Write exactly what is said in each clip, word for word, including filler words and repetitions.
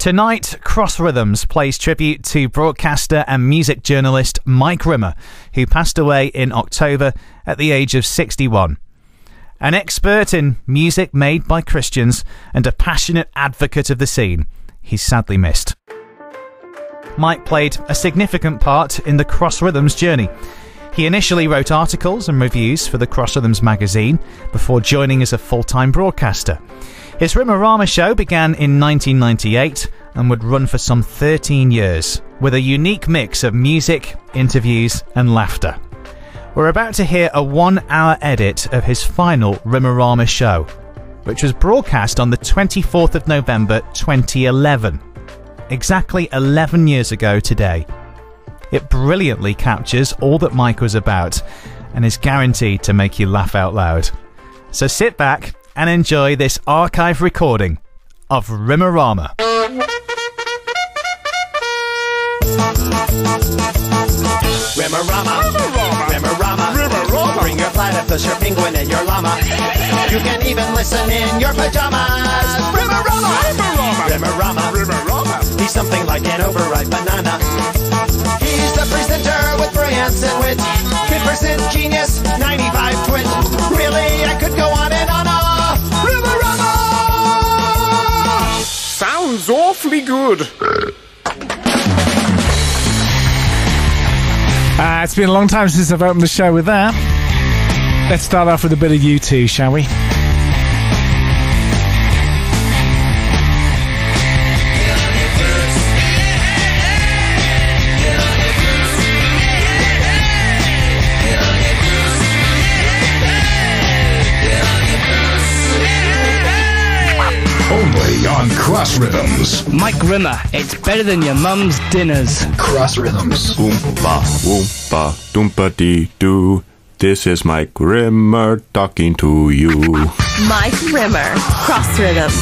Tonight, Cross Rhythms plays tribute to broadcaster and music journalist Mike Rimmer, who passed away in October at the age of sixty-one. An expert in music made by Christians and a passionate advocate of the scene, he's sadly missed. Mike played a significant part in the Cross Rhythms journey. He initially wrote articles and reviews for the Cross Rhythms magazine before joining as a full-time broadcaster. His Rimmerama Show began in nineteen ninety-eight and would run for some thirteen years, with a unique mix of music, interviews and laughter. We're about to hear a one-hour edit of his final Rimmerama Show, which was broadcast on the twenty-fourth of November twenty eleven, exactly eleven years ago today. It brilliantly captures all that Mike was about and is guaranteed to make you laugh out loud. So sit back and enjoy this archive recording of Rimmerama. Rimmerama, Rimmerama, Rimmerama. Bring your platypus, your penguin, and your llama. You can even listen in your pajamas. Rimmerama, Rimmerama, Rimmerama. He's something like an overripe banana. He's the presenter with brilliance and wit. fifty percent genius, ninety-five twit. Really, I could go on and on. Sounds awfully good. Uh, it's been a long time since I've opened the show with that. Let's start off with a bit of U two, shall we? Only on Cross Rhythms. Mike Rimmer, it's better than your mum's dinners. Cross Rhythms. Oompa, oompa, doompa dee doo. This is Mike Rimmer talking to you. Mike Rimmer, Cross Rhythms.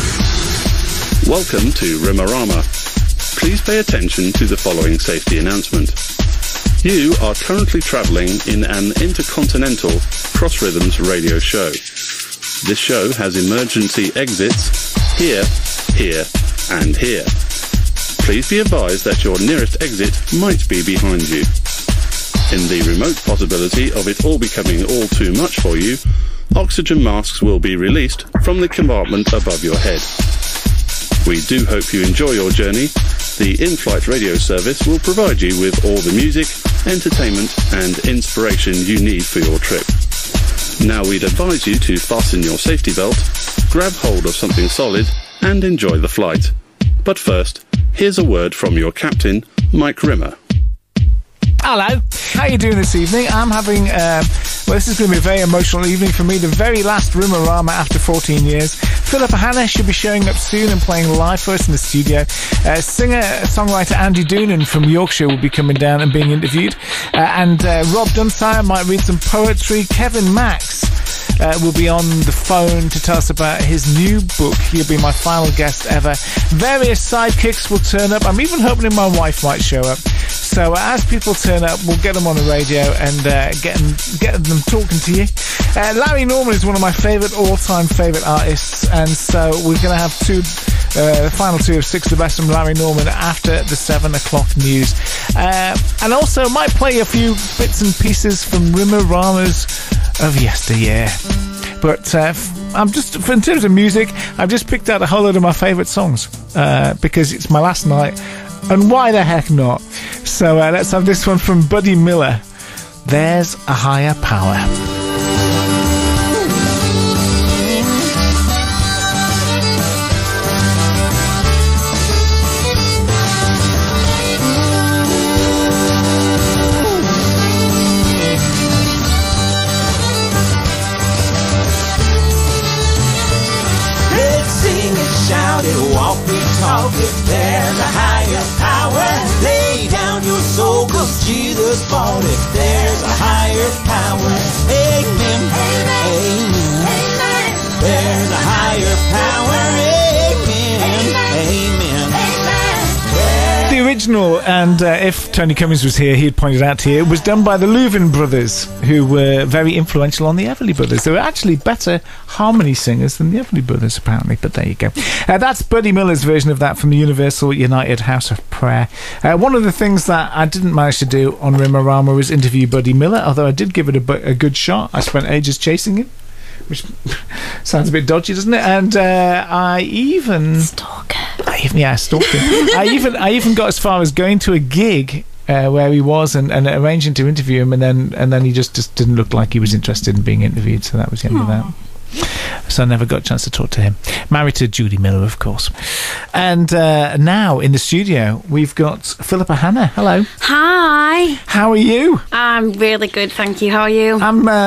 Welcome to Rimmerama. Please pay attention to the following safety announcement. You are currently travelling in an intercontinental Cross Rhythms radio show. This show has emergency exits here, here, and here. Please be advised that your nearest exit might be behind you. In the remote possibility of it all becoming all too much for you, oxygen masks will be released from the compartment above your head. We do hope you enjoy your journey. The in-flight radio service will provide you with all the music, entertainment, and inspiration you need for your trip. Now we'd advise you to fasten your safety belt, grab hold of something solid, and enjoy the flight. But first, here's a word from your captain, Mike Rimmer. Hello, how are you doing this evening? I'm having, um, well, this is going to be a very emotional evening for me, the very last Rimmerama after fourteen years. Philippa Hanna should be showing up soon and playing live for us in the studio. Uh, singer-songwriter Andy Doonan from Yorkshire will be coming down and being interviewed. Uh, and uh, Rob Dunsire might read some poetry. Kevin Max Uh, will be on the phone to tell us about his new book. He'll be my final guest ever. Various sidekicks will turn up. I'm even hoping my wife might show up. So uh, as people turn up, we'll get them on the radio and uh, get, them, get them talking to you. Uh, Larry Norman is one of my favourite, all-time favourite artists, and so we're going to have two, uh, the final two of Six the Best from Larry Norman after the seven o'clock news. Uh, and also might play a few bits and pieces from Rimmerama's of yesteryear. But uh, I'm just, in terms of music, I've just picked out a whole load of my favourite songs uh, because it's my last night, and why the heck not? So uh, let's have this one from Buddy Miller. There's a Higher Power. Walk it, talk it, there's a higher power. Lay down your soul, cause Jesus bought it. There's a higher power. Amen, amen, amen. There's a higher power. Amen, amen, amen. original, and uh, if Tony Cummings was here, he'd point it out to you. It was done by the Levins brothers, who were very influential on the Everly Brothers. They were actually better harmony singers than the Everly Brothers, apparently, but there you go. Uh, that's Buddy Miller's version of that from the Universal United House of Prayer. Uh, one of the things that I didn't manage to do on Rimmerama was interview Buddy Miller, although I did give it a, bu- a good shot. I spent ages chasing him, which sounds a bit dodgy, doesn't it? And uh, I even... Stalker. I even, yeah, stalked him. I even I even got as far as going to a gig uh, where he was and, and arranging to interview him, and then and then he just, just didn't look like he was interested in being interviewed, so that was the end Aww. of that. So I never got a chance to talk to him. Married to Judy Miller, of course. And uh, now in the studio, we've got Philippa Hannah. Hello. Hi. How are you? I'm really good, thank you. How are you? I'm uh,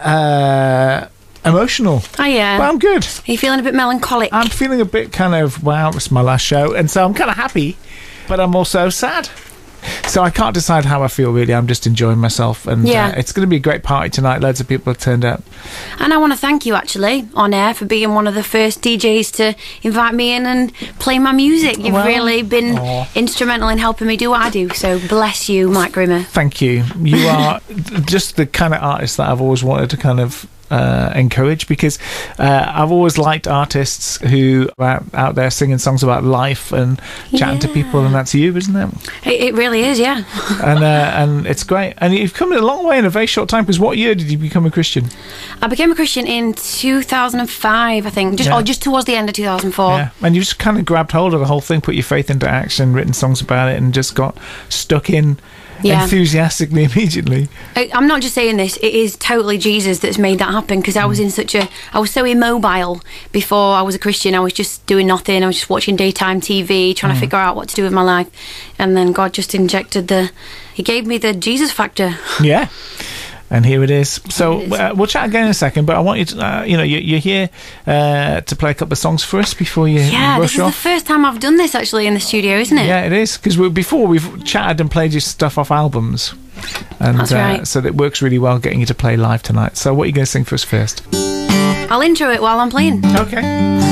uh, emotional. Oh, yeah. But I'm good. Are you feeling a bit melancholic? I'm feeling a bit kind of, wow, it's my last show. And so I'm kind of happy, but I'm also sad. So I can't decide how I feel, really. I'm just enjoying myself. And yeah. uh, it's going to be a great party tonight. Loads of people have turned up. And I want to thank you, actually, on air, for being one of the first D Js to invite me in and play my music. You've well, really been aw. instrumental in helping me do what I do. So bless you, Mike Rimmer. Thank you. You are just the kind of artist that I've always wanted to kind of uh, encourage, because uh, I've always liked artists who are out, out there singing songs about life and chatting yeah. to people, and that's you, isn't it? It, it really is, yeah. and uh, and it's great. And you've come a long way in a very short time, because what year did you become a Christian? I became a Christian in two thousand five, I think, just Yeah. or just towards the end of two thousand four. Yeah, and you just kind of grabbed hold of the whole thing, put your faith into action, written songs about it, and just got stuck in Yeah. enthusiastically immediately. I, I'm not just saying this, it is totally Jesus that's made that happen, because I was in such a I was so immobile before I was a Christian. I was just doing nothing. I was just watching daytime T V, trying Mm. to figure out what to do with my life, and then God just injected the he gave me the Jesus factor. Yeah. And here it is. So It is. Uh, we'll chat again in a second, but I want you to, uh, you know, you, you're here uh, to play a couple of songs for us before you Yeah, rush this is off. the first time I've done this actually in the studio, isn't it? Yeah, it is, because we, before we've chatted and played your stuff off albums, and That's right. uh, so it works really well getting you to play live tonight. So what are you going to sing for us first? I'll intro it while I'm playing. Okay,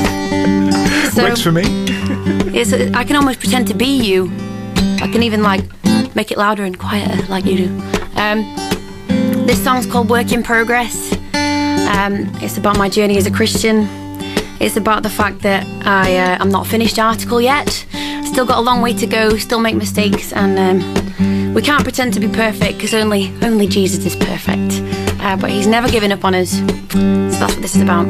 So works for me. it's, I can almost pretend to be you. I can even like make it louder and quieter like you do. Um, this song's called Work in Progress. Um, it's about my journey as a Christian. It's about the fact that I, uh, I'm not a finished article yet. Still got a long way to go, still make mistakes, and um, we can't pretend to be perfect, because only, only Jesus is perfect. Uh, but he's never given up on us. So that's what this is about.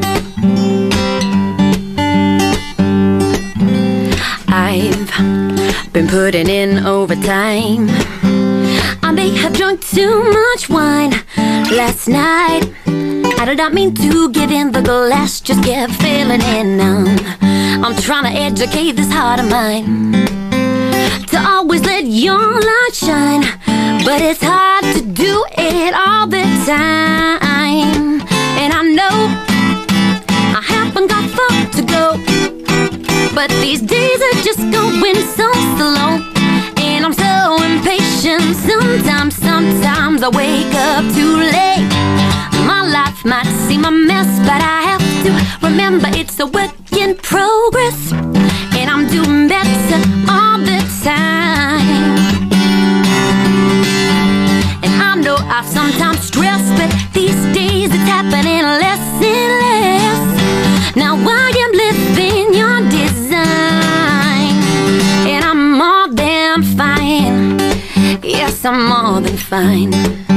I've been putting in overtime. I may have drunk too much wine last night. I did not mean to give in the glass, just kept filling it now. I'm trying to educate this heart of mine to always let your light shine, but it's hard to do it all the time. And I know I haven't got far to go, but these days are just going so slow, and I'm so impatient. Sometimes, sometimes I wake up too late. My life might seem a mess, but I have to remember it's a work in progress, and I'm doing better all the time. And I know I sometimes stress, but these days it's happening less and less. Now I am living your design, and I'm more than fine. Yes, I'm more than fine.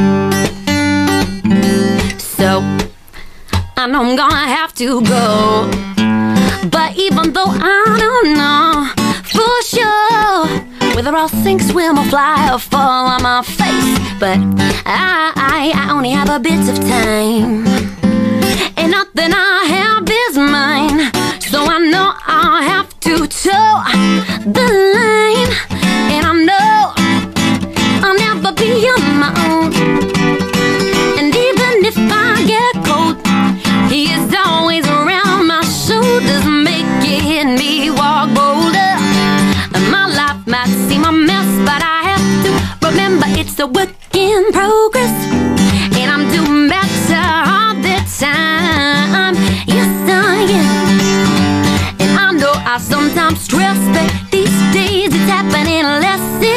So I know I'm gonna have to go, but even though I don't know for sure whether I'll sink, swim, or fly, or fall on my face, but I, I, I only have a bit of time, and nothing I have is mine. So I know I'll have to toe the line, and I know I'll never be on my own. And even if I get cold, he is always around my shoulders, making me walk bolder. My life might seem a mess, but I have to remember it's a work in progress, and I'm doing better all the time. Yes, I am. And I know I sometimes stress, but these days it's happening less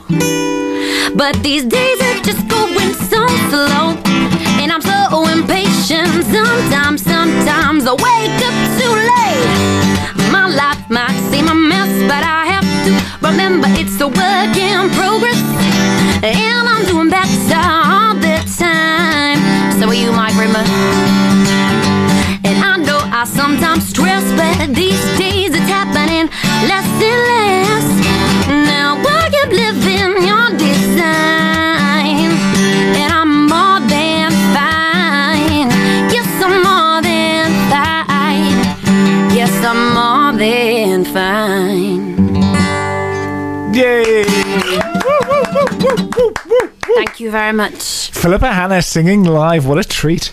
But these days are just going so slow, and I'm so impatient. Sometimes, sometimes I wake up too late. My life might seem a mess, but I have to remember it's a work in progress, and I'm doing better all the time. So are you, Mike Rimmer? And I know I sometimes stress, but these days it's happening less and less. Now I keep living your design, and I'm more than fine. Yes, I'm more than fine. Yes, I'm more than fine. Yay! Thank you very much. Philippa Hannah singing live, what a treat.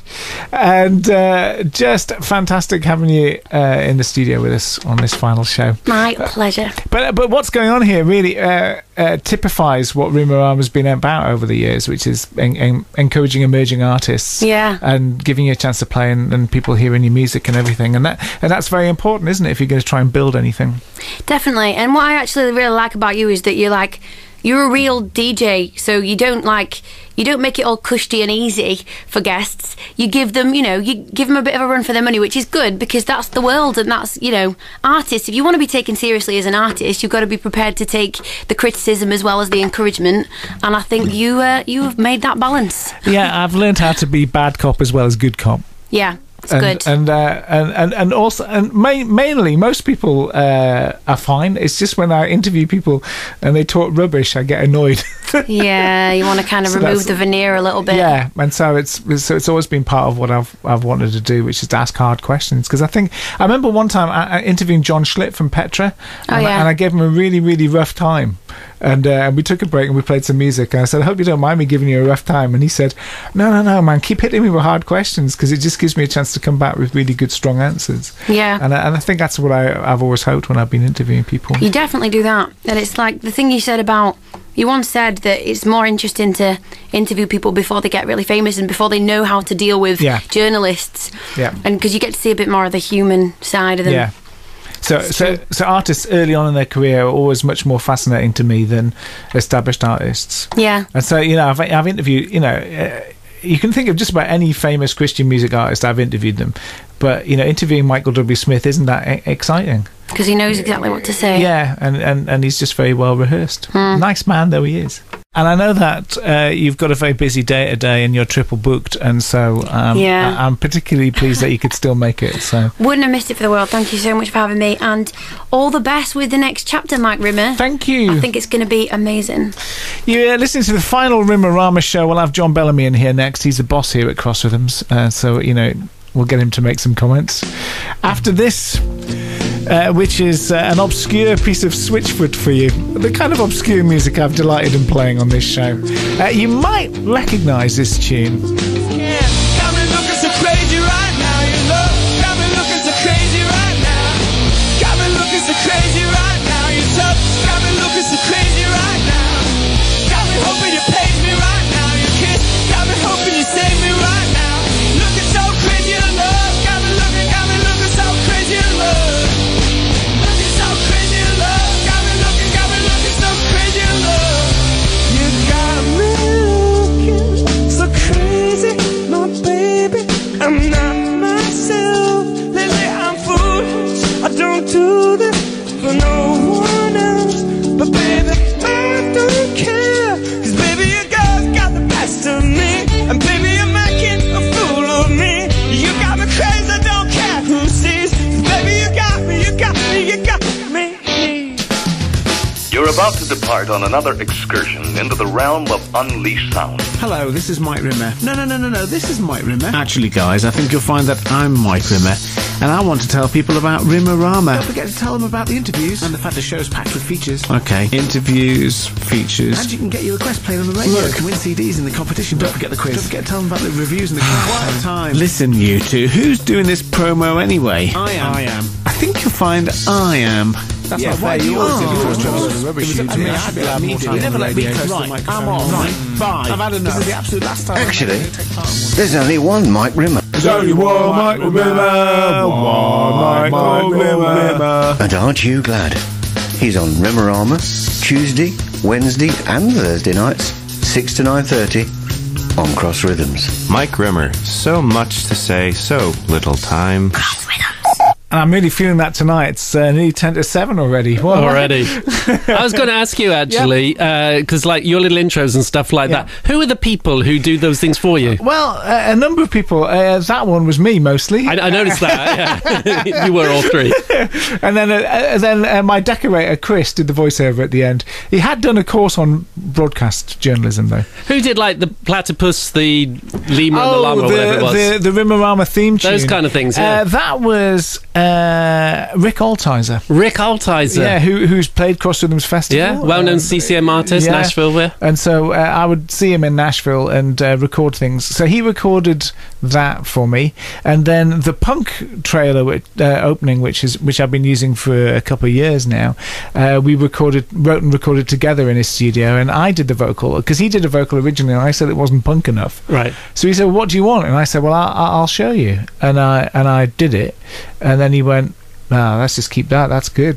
And uh, just fantastic having you uh, in the studio with us on this final show. My pleasure. But but what's going on here really uh, uh, typifies what Rimmerama has been about over the years, which is en- en- encouraging emerging artists. Yeah. And giving you a chance to play and, and people hearing your music and everything. And that and that's very important, isn't it, if you're going to try and build anything? Definitely. And what I actually really like about you is that you're like, you're a real D J, so you don't like, you don't make it all cushy and easy for guests. You give them, you know, you give them a bit of a run for their money, which is good because that's the world and that's, you know, artists. If you want to be taken seriously as an artist, you've got to be prepared to take the criticism as well as the encouragement. And I think you, uh, you have made that balance. Yeah, I've learned how to be bad cop as well as good cop. Yeah. It's and, good. And, uh, and and and also, and ma- mainly, most people uh, are fine. It's just when I interview people and they talk rubbish, I get annoyed. Yeah, you want to kind of So remove that's- the veneer a little bit. Yeah, and so it's so it's always been part of what I've I've wanted to do, which is to ask hard questions. Because I think I remember one time I, I interviewing John Schlitt from Petra, Oh, and, yeah. I, and I gave him a really really rough time. And uh, we took a break and we played some music. And I said, I hope you don't mind me giving you a rough time. And he said, no, no, no, man, keep hitting me with hard questions because it just gives me a chance to come back with really good, strong answers. Yeah. And I, and I think that's what I, I've always hoped when I've been interviewing people. You definitely do that. And it's like the thing you said about, you once said that it's more interesting to interview people before they get really famous and before they know how to deal with Yeah. journalists. Yeah. And because you get to see a bit more of the human side of them. Yeah. So, so, so artists early on in their career are always much more fascinating to me than established artists. Yeah. And so, you know, I've, I've interviewed, you know, uh, you can think of just about any famous Christian music artist, I've interviewed them. But, you know, interviewing Michael W. Smith isn't that e- exciting. Because he knows exactly what to say. Yeah, and, and, and he's just very well rehearsed. Hmm. Nice man, though he is. And I know that uh, you've got a very busy day today and you're triple booked, and so um, Yeah. I- I'm particularly pleased that you could still make it. So Wouldn't have missed it for the world. Thank you so much for having me. And all the best with the next chapter, Mike Rimmer. Thank you. I think it's going to be amazing. You're listening to the final Rimmerama show. We'll have John Bellamy in here next. He's the boss here at Cross Rhythms, uh, so, you know, we'll get him to make some comments. After this, uh, which is uh, an obscure piece of switchfoot for you, the kind of obscure music I've delighted in playing on this show. Uh, you might recognise this tune. Yeah, got me looking so crazy right now, you know. Got me looking so crazy right now. Got me looking so crazy right now, you tough. Got me looking so crazy right now. Got me hoping you page me right now, you kid. Got me hoping you save me right now. Looking so crazy in love. Got me looking, got me looking so crazy in love. Looking so crazy in love. Got me looking, got me looking so crazy in love. You got me looking so crazy, my baby. I'm not myself. Lately I'm foolish. I don't do this for no one else. But baby, I don't care. Cause baby, you girls got the best of me. And baby, you're making a fool of me. You got me crazy, I don't care who sees. Cause baby, you got me, you got me, you got me. You're about to depart on another excursion into the realm of unleashed sound. Hello, this is Mike Rimmer. No, no, no, no, no, this is Mike Rimmer. Actually, guys, I think you'll find that I'm Mike Rimmer, and I want to tell people about Rimmerama. Don't forget to tell them about the interviews and the fact the show's packed with features. Okay, interviews, features. And you can get your request played on the radio. Look, win C Ds in the competition. Don't forget the quiz. Don't forget to tell them about the reviews and the quiz. time. Listen, you two, who's doing this promo anyway? I am. I am. I think you'll find I am. That's Yeah, not fair. why You you always always did do it. it. It was Rubbish it was you up to do. me. I I should should be be allowed allowed more to. time You on never the let me radio. close the Right, microphone. I'm off. Right, bye. I've had enough. This is the absolute last time. Actually, there's only one Mike Rimmer. There's only one Mike Rimmer. One Mike Rimmer. And aren't you glad? He's on Rimmerama, Tuesday, Wednesday and Thursday nights, six to nine thirty on Cross Rhythms. Mike Rimmer, so much to say, so little time. Cross Rhythms. And I'm really feeling that tonight. It's uh, nearly ten to seven already. Whoa. Already. I was going to ask you, actually, because, uh, like, your little intros and stuff like Yeah. that, who are the people who do those things for you? Well, uh, a number of people. Uh, that one was me, mostly. I, I noticed that, yeah. You were all three. And then, uh, uh, then uh, my decorator, Chris, did the voiceover at the end. He had done a course on broadcast journalism, though. Who did, like, the platypus, the lemur, oh, the llama, the, or whatever it was? The, the Rimmerama theme tune. Those kind of things, yeah. Uh, that was uh, Rick Altizer. Rick Altizer. Yeah, who, who's played Cross Rhythms Festival. Yeah, well-known um, C C M artist, yeah. Nashville, where? And so uh, I would see him in Nashville and uh, record things. So he recorded that for me, and then the punk trailer which, uh, opening, which is which I've been using for a couple of years now. Uh, we recorded, wrote and recorded together in his studio, and I did the vocal because he did a vocal originally, and I said it wasn't punk enough. Right. So he said, "What do you want?" And I said, "Well, I'll, I'll show you." And I and I did it, and then he went, "Ah, let's just keep that. That's good."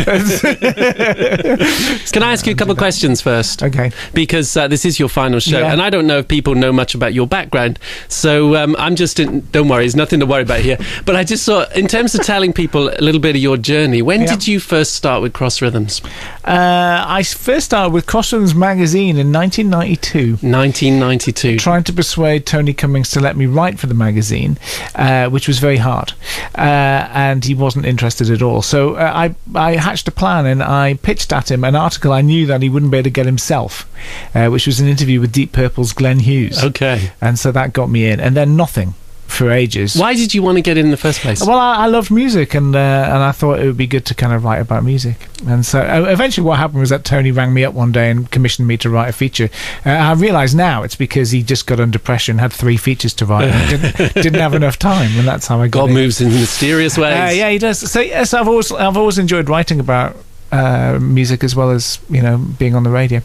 Can I ask you a couple of questions first? Okay. Because uh, this is your final show, Yeah. and I don't know if people know much about your background. So um, I'm just in, don't worry, there's nothing to worry about here. But I just thought, in terms of telling people a little bit of your journey, when Yeah. did you first start with Cross Rhythms? Uh, I first started with Cross Rhythms magazine in nineteen ninety-two. nineteen ninety-two. Trying to persuade Tony Cummings to let me write for the magazine, uh, which was very hard, uh, and he wasn't interested at all. So uh, I I hatched a plan, and I pitched at him an article I knew that he wouldn't be able to get himself, uh, which was an interview with Deep Purple's Glenn Hughes. Okay. And so that got me in, and then nothing for ages. Why did you want to get in in the first place? Well, I, I loved music, and uh, and I thought it would be good to kind of write about music. And so uh, eventually what happened was that Tony rang me up one day and commissioned me to write a feature. Uh, I realise now it's because he just got under pressure and had three features to write and didn't, didn't have enough time, and that's how I got God in. moves in mysterious ways. Uh, yeah, he does. So yes, I've always I've always enjoyed writing about uh, music as well as, you know, being on the radio.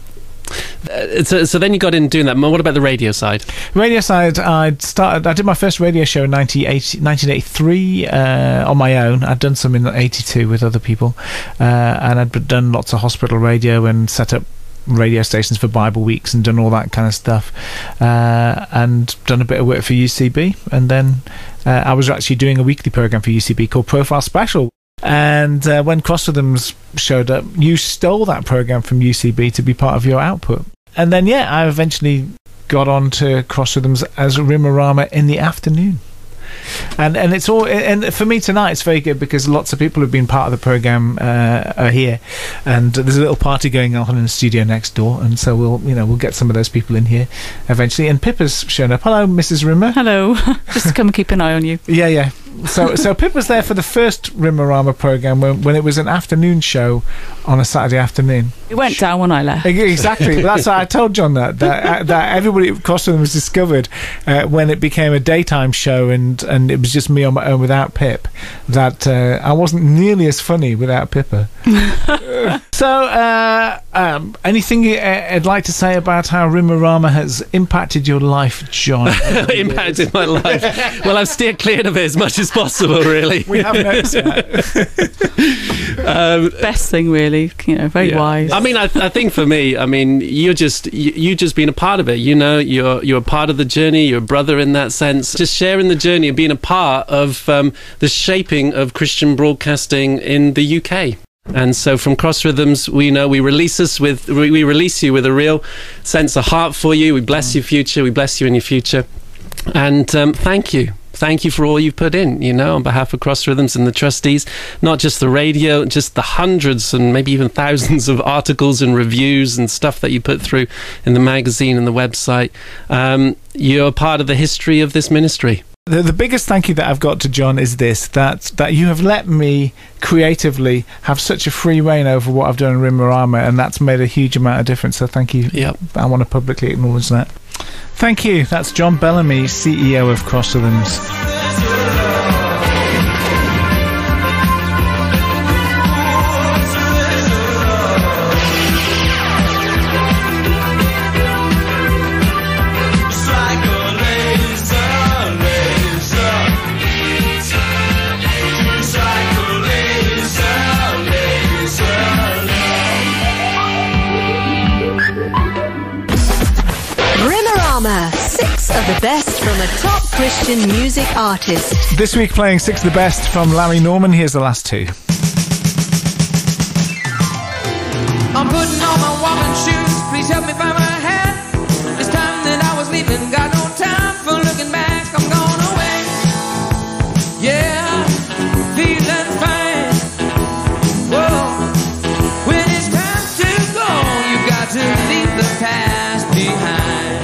Uh, so, so then you got in doing that. What about the radio side? Radio side, I started. I did my first radio show in nineteen eighty-three uh, on my own. I'd done some in eighty-two with other people, uh, and I'd done lots of hospital radio and set up radio stations for Bible weeks and done all that kind of stuff, uh, and done a bit of work for U C B. And then uh, I was actually doing a weekly program for U C B called Profile Special. And uh, when Cross Rhythms showed up, you stole that program from U C B to be part of your output. And then, yeah, I eventually got on to Cross Rhythms as Rimmerama in the afternoon. And and it's all, and for me tonight it's very good because lots of people who've been part of the program uh, are here, and there's a little party going on in the studio next door, and so we'll you know we'll get some of those people in here eventually. And Pippa's shown up. Hello, Missus Rimmer. Hello. Just to come and keep an eye on you. Yeah, yeah. So so Pip was there for the first Rimmerama program when when it was an afternoon show on a Saturday afternoon. It went down when I left. Exactly. That's why I told John that that that everybody at Cross Rhythms was discovered uh, when it became a daytime show, and and it was just me on my own without Pip, that uh, I wasn't nearly as funny without Pippa. So uh, um, anything you, uh, I'd like to say about how Rimmerama has impacted your life, John? Impacted my life. Well, I've steered clear of it as much as possible, really. We have noticed that. um, Best thing, really. You know, very yeah. wise. I mean, I, I think for me, I mean, you're just you, you just being a part of it. You know, you're you're a part of the journey. You're a brother in that sense. Just sharing the journey and being a part of um, the shaping of Christian broadcasting in the U K. And so from Cross Rhythms, we know we release us with we release you with a real sense of heart for you. We bless your future. We bless you in your future. And um, thank you. Thank you for all you've put in, you know, on behalf of Cross Rhythms and the trustees. Not just the radio, just the hundreds and maybe even thousands of articles and reviews and stuff that you put through in the magazine and the website. Um, you're part of the history of this ministry. The, the biggest thank you that I've got to John is this, that that you have let me creatively have such a free reign over what I've done in Rimmerama, and that's made a huge amount of difference, so thank you. Yep. I want to publicly acknowledge that. Thank you. That's John Bellamy, C E O of Cross Rhythms. Rimmerama. Six of the best from a top Christian music artist. This week playing six of the best from Larry Norman. Here's the last two. I'm putting on my woman's shoes. Please help me find my hat. It's time that I was leaving. Got no time for looking back. I'm going away. Yeah, feeling fine. Whoa, when it's time to go, you got to leave the past behind.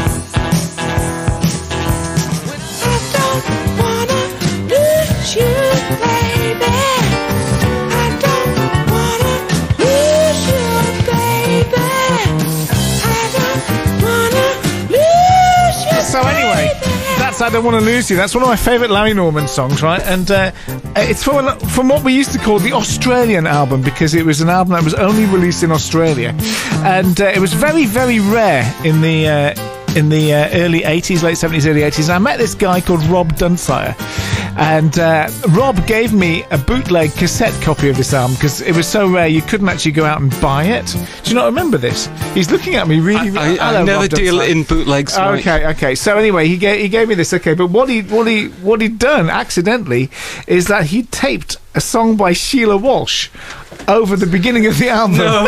I don't wanna lose you, baby. I don't wanna lose you, baby. I don't wanna lose you. So anyway, that's I Don't Want to Lose You. That's one of my favourite Larry Norman songs, right? And uh, it's from, from what we used to call the Australian album, because it was an album that was only released in Australia. And uh, it was very, very rare in the... Uh, in the uh, early eighties, late seventies, early eighties. I met this guy called Rob Dunsire, and uh, Rob gave me a bootleg cassette copy of this album because it was so rare you couldn't actually go out and buy it. Do you not remember this? He's looking at me really... I, I, Hello, I never Rob deal Dunsire. in bootlegs. Mike. Okay, okay. So anyway, he gave he gave me this. Okay, but what he what he what he'd done accidentally is that he taped a song by Sheila Walsh over the beginning of the album. No.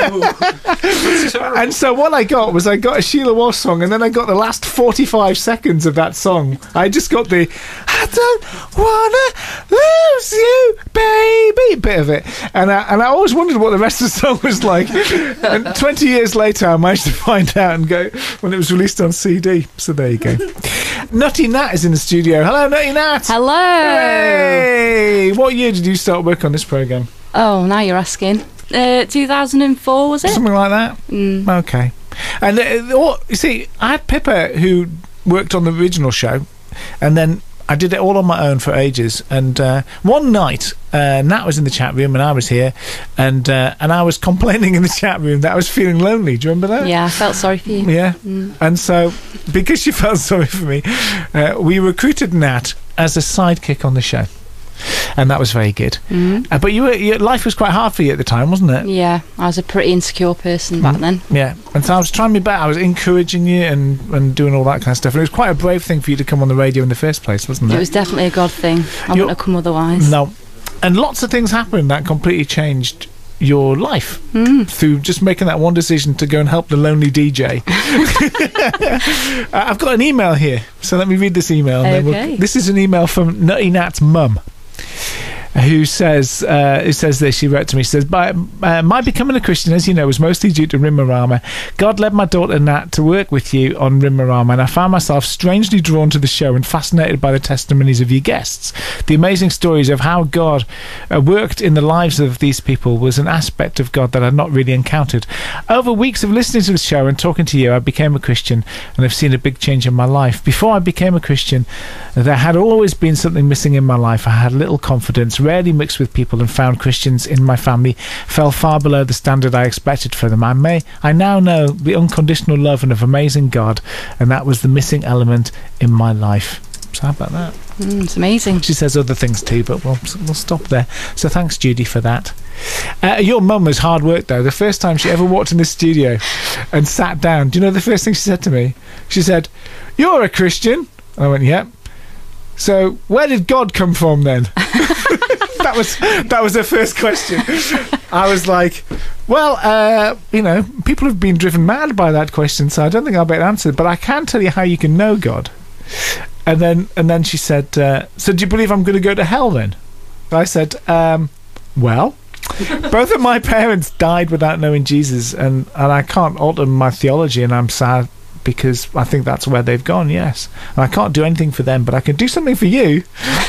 And so what I got was I got a Sheila Walsh song, and then I got the last forty-five seconds of that song. I just got the I don't wanna lose you, baby bit of it, and I, and I always wondered what the rest of the song was like. And twenty years later, I managed to find out and go when it was released on C D. So there you go. Nutty Nat is in the studio. Hello, Nutty Nat. Hello. Hey, what year did you start work on this program? Oh, now you're asking. Uh, two thousand four, was it? Something like that? Mm. Okay. And, uh, all, you see, I had Pippa, who worked on the original show, and then I did it all on my own for ages. And uh, one night, uh, Nat was in the chat room, and I was here, and uh, and I was complaining in the chat room that I was feeling lonely. Do you remember that? Yeah, I felt sorry for you. Yeah. Mm. And so, because she felt sorry for me, uh, we recruited Nat as a sidekick on the show. And that was very good. Mm. Uh, but you were, your life was quite hard for you at the time, wasn't it? Yeah, I was a pretty insecure person back then. Yeah, and so I was trying my best. I was encouraging you and, and doing all that kind of stuff. And it was quite a brave thing for you to come on the radio in the first place, wasn't it? It was definitely a God thing. I You're, wouldn't have come otherwise. No. And lots of things happened that completely changed your life mm. through just making that one decision to go and help the lonely D J. I've got an email here, so let me read this email. And okay. then we'll, this is an email from Nutty Nat's mum, who says uh, who says this. She wrote to me. She says, By, uh, my becoming a Christian, as you know, was mostly due to Rimmerama. God led my daughter Nat to work with you on Rimmerama, and I found myself strangely drawn to the show and fascinated by the testimonies of your guests. The amazing stories of how God uh, worked in the lives of these people was an aspect of God that I'd not really encountered. Over weeks of listening to the show and talking to you, I became a Christian, and I've seen a big change in my life. Before I became a Christian, there had always been something missing in my life. I had little confidence, rarely mixed with people, and found Christians in my family fell far below the standard I expected for them. I may I now know the unconditional love and of amazing God, and that was the missing element in my life. So how about that? Mm, it's amazing. She says other things too, but we'll, we'll stop there. So thanks, Judy, for that. Uh, your mum was hard work, though. The first time she ever walked in the studio and sat down, do you know the first thing she said to me? She said, "You're a Christian?" I went, "Yep." So where did God come from then? that was that was her first question. I was like, well, uh, you know, people have been driven mad by that question, so I don't think I'll be able to answer it, but I can tell you how you can know God. And then and then she said, uh, so do you believe I'm going to go to hell then? I said, um, well, both of my parents died without knowing Jesus, and, and I can't alter my theology, and I'm sad because I think that's where they've gone, yes. And I can't do anything for them, but I can do something for you.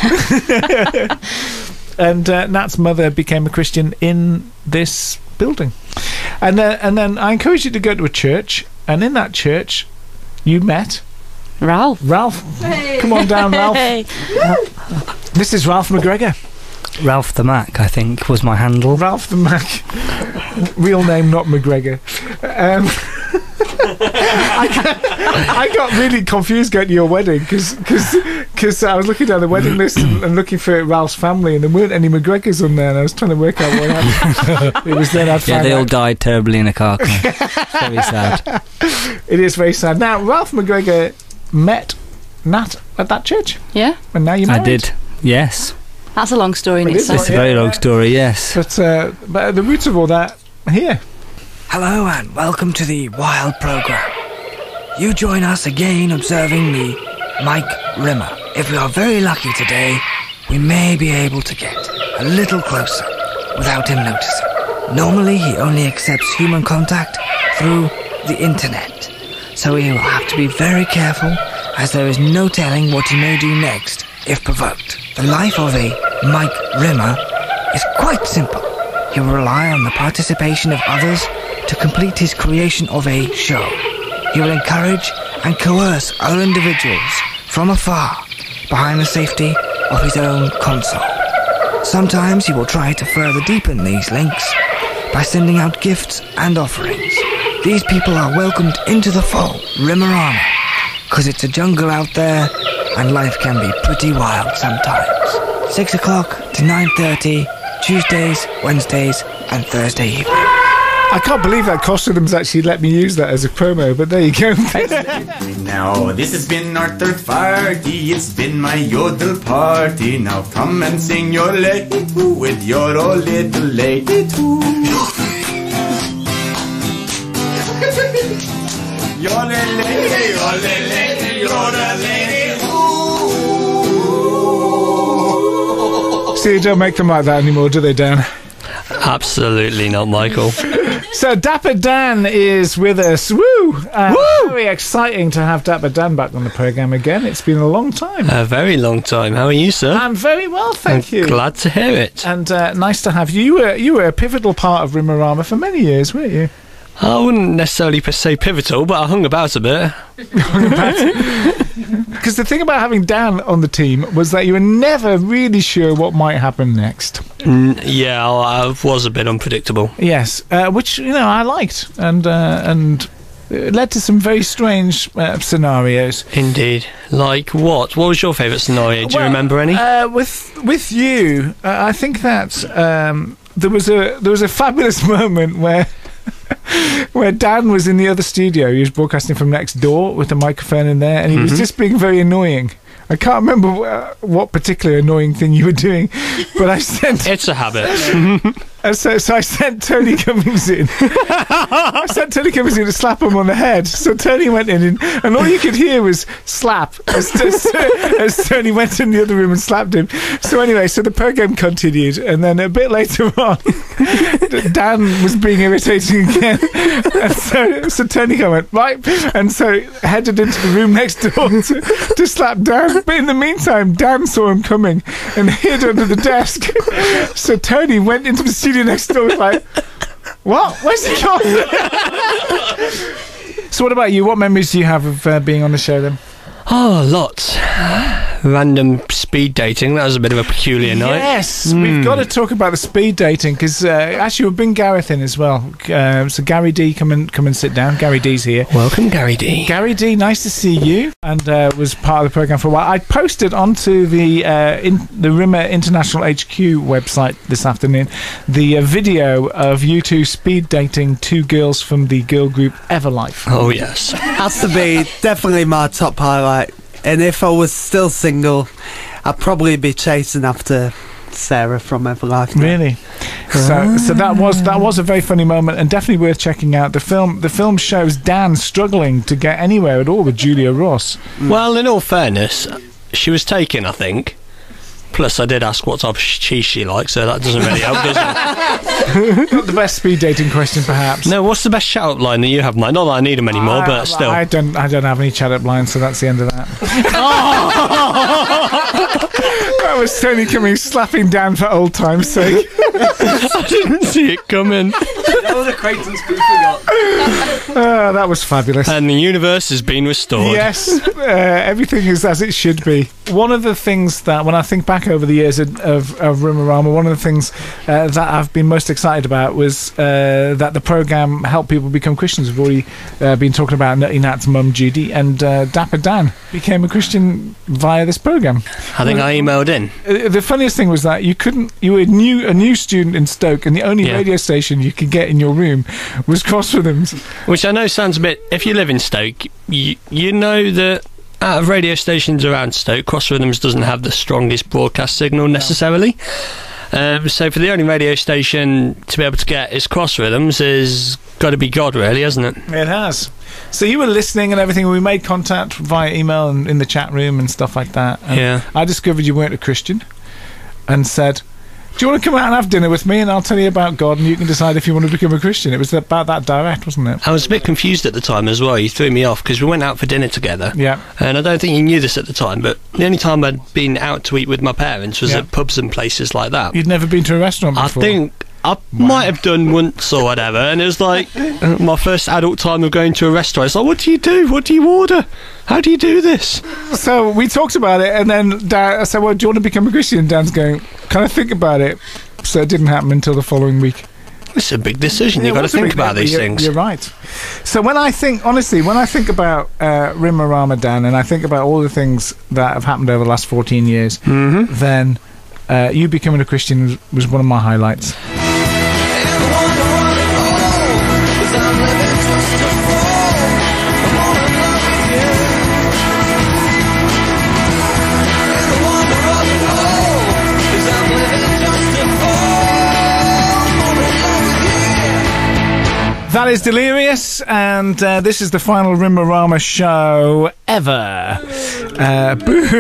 And uh, Nat's mother became a Christian in this building. And then, and then I encouraged you to go to a church, and in that church, you met... Ralph. Ralph. Hey. Come on down, Ralph. Hey. This is Ralph McGregor. Ralph the Mac, I think, was my handle. Ralph the Mac. Real name, not McGregor. Um... I, got, I got really confused going to your wedding because Because I was looking down the wedding list and, and looking for Ralph's family, and there weren't any McGregors on there, and I was trying to work out what happened. It was then I'd Yeah, found they all out. died terribly in a car crash. Very sad. It is very sad. Now, Ralph McGregor met Nat at that church, Yeah, and now you're I married. did. Yes. that's a long story in It is, itself. It's a very long story, yes. But, uh, but at the root of all that, here. Hello and welcome to the Wild Program. You join us again observing me, Mike Rimmer. If we are very lucky today, we may be able to get a little closer without him noticing. Normally he only accepts human contact through the internet, so he will have to be very careful, as there is no telling what he may do next if provoked. The life of a Mike Rimmer is quite simple. He will rely on the participation of others to complete his creation of a show. He will encourage and coerce other individuals from afar behind the safety of his own console. Sometimes he will try to further deepen these links by sending out gifts and offerings. These people are welcomed into the fold, Rimmerama, because it's a jungle out there and life can be pretty wild sometimes. Six o'clock to nine thirty, Tuesdays, Wednesdays and Thursday evening. I can't believe that Crossrhythms actually let me use that as a promo, but there you go. Now, this has been our third party, it's been my yodel party. Now come and sing your lady too with your old little lady too. Yodelay, yodelay, yodelay, ooh. See, you don't make them like that anymore, do they, Dan? Absolutely not, Michael. So Dapper Dan is with us. Woo! Uh, Woo! Very exciting to have Dapper Dan back on the programme again. It's been a long time. A very long time. How are you, sir? I'm very well, thank I'm you. Glad to hear it. And uh, nice to have you. You were, you were a pivotal part of Rimmerama for many years, weren't you? I wouldn't necessarily say pivotal, but I hung about a bit. Because the thing about having Dan on the team was that you were never really sure what might happen next. Mm, yeah, I, I was a bit unpredictable. Yes, uh, which, you know, I liked. And, uh, and it led to some very strange uh, scenarios. Indeed. Like what? What was your favourite scenario? Do Well, you remember any? Uh, with with you, uh, I think that um, there was a there was a fabulous moment where where Dan was in the other studio. He was broadcasting from next door with the microphone in there, and he Mhm. was just being very annoying. I can't remember uh, what particular annoying thing you were doing, but I sent. It's a habit. And so, so I sent Tony Cummings in. I sent Tony Cummings in to slap him on the head. So Tony went in, and, and all you could hear was slap as, as, as Tony went in the other room and slapped him. So anyway, so the program continued, and then a bit later on, Dan was being irritating again, and so so Tony went right, and so headed into the room next door to, to slap Dan. But in the meantime, Dan saw him coming and hid under the desk. So Tony went into the studio next door, was like, what? Where's he gone? So what about you? What memories do you have of uh, being on the show then? Oh, lots. Random speed dating. That was a bit of a peculiar night. Yes, Mm. we've got to talk about the speed dating, because uh, actually we'll bring Gareth in as well. Uh, so Gary D, come and come and sit down. Gary D's here. Welcome, Gary D. Gary D, nice to see you, and uh, was part of the program for a while. I posted onto the uh, in, the Rimmer International H Q website this afternoon the uh, video of you two speed dating two girls from the girl group Everlife. Oh yes, has to be definitely my top highlight. And if I was still single, I'd probably be chasing after Sarah from Everlife. Really? So, so that was that was a very funny moment, and definitely worth checking out. The film the film shows Dan struggling to get anywhere at all with Julia Ross. Well, in all fairness, she was taken, I think. Plus, I did ask what type of cheese she likes, so that doesn't really help, does it? Not the best speed dating question, perhaps. No, what's the best shout-out line that you have, mate? Not that I need them anymore, I, but still. I don't I don't have any chat-up lines, so that's the end of that. That was Tony Cummings slapping Dan for old time's sake. I didn't see it coming. That was acquaintance we forgot. Uh, that was fabulous. And the universe has been restored. Yes, uh, everything is as it should be. one of the things that, when I think back over the years of, of, of Rimmerama, one of the things uh, that I've been most excited about was uh, that the programme helped people become Christians. We've already uh, been talking about Nutty Nat's mum, Judy, and uh, Dapper Dan became a Christian via this programme. I think I emailed in. Uh, the funniest thing was that you couldn't, you were new, a new student in Stoke, and the only Yeah. radio station you could get in your room was Cross Rhythms. Which I know sounds a bit... If you live in Stoke, you, you know that out of radio stations around Stoke, Cross Rhythms doesn't have the strongest broadcast signal necessarily. Um, so for the only radio station to be able to get its Cross Rhythms is got to be God, really, hasn't it? It has. So you were listening and everything. We made contact via email and in the chat room and stuff like that. And Yeah. I discovered you weren't a Christian and said, do you want to come out and have dinner with me and I'll tell you about God and you can decide if you want to become a Christian? It was about that direct, wasn't it? I was a bit confused at the time as well. You threw me off because we went out for dinner together. Yeah. And I don't think you knew this at the time, but the only time I'd been out to eat with my parents was Yeah. at pubs and places like that. You'd never been to a restaurant I before? think I might have done once or whatever, and it was like uh, my first adult time of going to a restaurant. It's like, what do you do? What do you order? How do you do this? So we talked about it, and then Dan, I said, well, do you want to become a Christian? And Dan's going, can I think about it? So it didn't happen until the following week. It's a big decision. Yeah, You've got to what's a think big- about these you're, things. You're right. So when I think, honestly, when I think about uh, Rimmerama, Dan, and I think about all the things that have happened over the last fourteen years, Mm-hmm. then uh, you becoming a Christian was, was one of my highlights. That is Delirious, and uh, this is the final Rimmerama show ever. Uh, boo-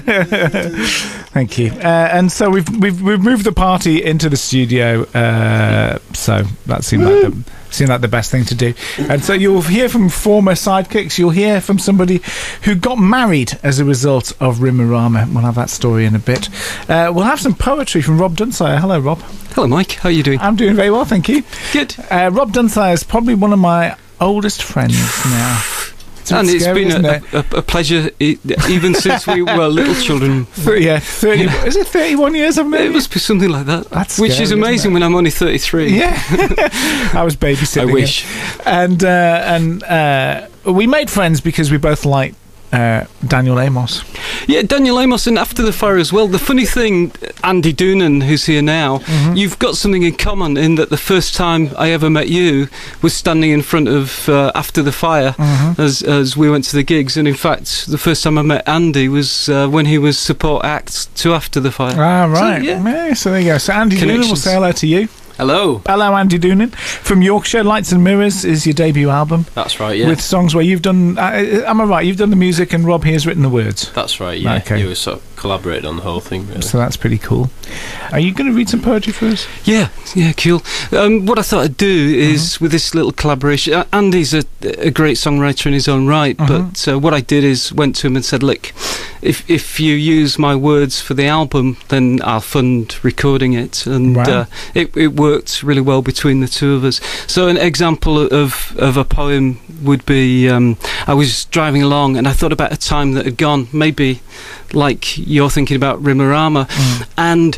Thank you. Uh, and so we've we've we've moved the party into the studio. Uh, so that seemed like the seemed like the best thing to do. And so you'll hear from former sidekicks. You'll hear from somebody who got married as a result of Rimmerama. We'll have that story in a bit. Uh, we'll have some poetry from Rob Dunsire. Hello, Rob. Hello, Mike. How are you doing? I'm doing very well, thank you. Good. Uh, Rob Dunsire is probably one of my oldest friends now. It's a and bit it's scary, been isn't a, it? a, a pleasure, e- even since we were little children. Th- yeah, thirty. Is it thirty-one years? I've known It you? must be something like that. That's which scary, is isn't amazing it? when I'm only thirty-three. Yeah, I was babysitting. I wish. him. And uh, and uh, we made friends because we both liked uh, Daniel Amos. Yeah, Daniel Amos, and After the Fire as well. The funny thing, Andy Doonan, who's here now, Mm-hmm. you've got something in common in that the first time I ever met you was standing in front of uh, After the Fire Mhm. as as we went to the gigs, and in fact, the first time I met Andy was uh, when he was support act to After the Fire. Ah, right. So, yeah. yeah. So there you go. So Andy Doonan will Connections. say hello to you. Hello. Hello, Andy Doonan from Yorkshire. Lights and Mirrors is your debut album. That's right, yeah. With songs where you've done. Uh, am I right? You've done the music and Rob here's written the words. That's right, yeah. Okay. You were sort of collaborated on the whole thing, really. So that's pretty cool. Are you going to read some poetry for us? Yeah, yeah, cool. Um, what I thought I'd do is, with this little collaboration, uh, Andy's a, a great songwriter in his own right, but uh, what I did is went to him and said, look, if if you use my words for the album, then I'll fund recording it. And Wow. uh, it, it worked really well between the two of us. So an example of, of a poem would be, um, I was driving along and I thought about a time that had gone, maybe like you're thinking about Rimmerama, and